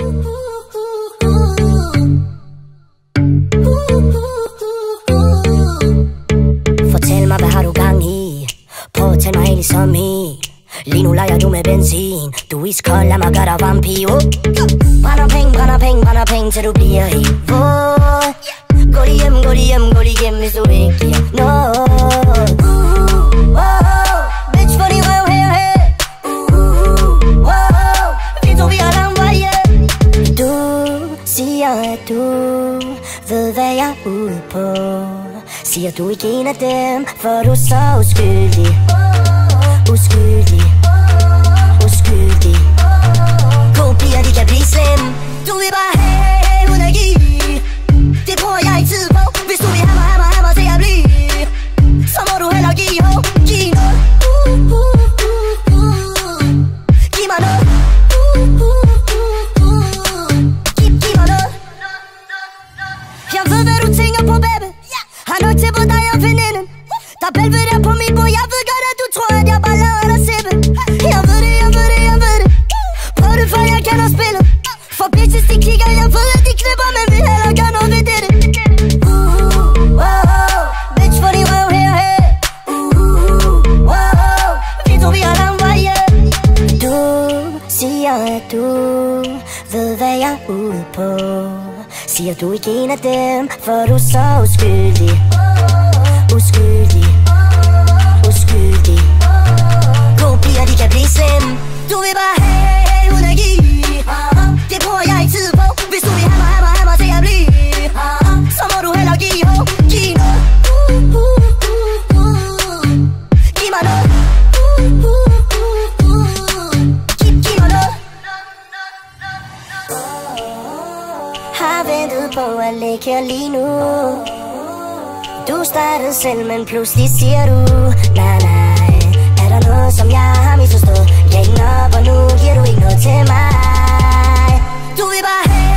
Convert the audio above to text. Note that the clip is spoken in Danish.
Fortæl mig, hvad har du gang i? Prøv at tage mig helt som i. Lige nu leger du med benzin. Du er iskold, lad mig gøre dig varm, pige. Brænder penge, brænder penge, brænder penge, til du bliver helt våd. Gå lige hjem, gå lige hjem, gå lige hjem, hvis du ikke giver noget. Bitch, få din røv her, her. Vi to, vi har lang vej hjem. Du siger, at du ved, hvad jeg er ude på. Siger du ikke en af dem, for du er så uskyldig. Uskyldig, uskyldig. Gode piger, de kan blive slemme. Du vil bare have uden at give. Det bruger jeg ikke tid på. Hvis du vil have mig til at blive, så må du hellere give noget. Giv noget. Giv mig noget. Giv mig noget. Jeg ved, hvad du tænker på, baby. Har nok til på dig og veninden. Der er bælve der på mit bord. Jeg ved godt, at du tror, at jeg bare lader dig sippe. Jeg ved det, jeg ved det, jeg ved det. Prøv det, for jeg kender spillet. For bitches, de kigger, jeg ved, at de klipper, men vil hellere gøre noget ved det. Bitch, for din røv her, her. Vi to, vi har lang vej hjem. Du siger, at du ved, hvad jeg er ude på. Siger du ikke en af dem, for du er så uskyldig. Uskyldig, uskyldig. Gode piger, de kan blive slemme. Du vil bare have uden at give. Det bruger jeg ikke tid på. Hvis du vil have mig til at blive, så må du hellere give noget. Giv noget. Giv mig noget. Giv mig noget. Har ventet på at ligge her lige nu. Du startede selv, men pludselig siger du nej, nej. Er der noget, som jeg har misforstået? Jeg er ikke op, og nu giver du ikke noget til mig. Du vil bare have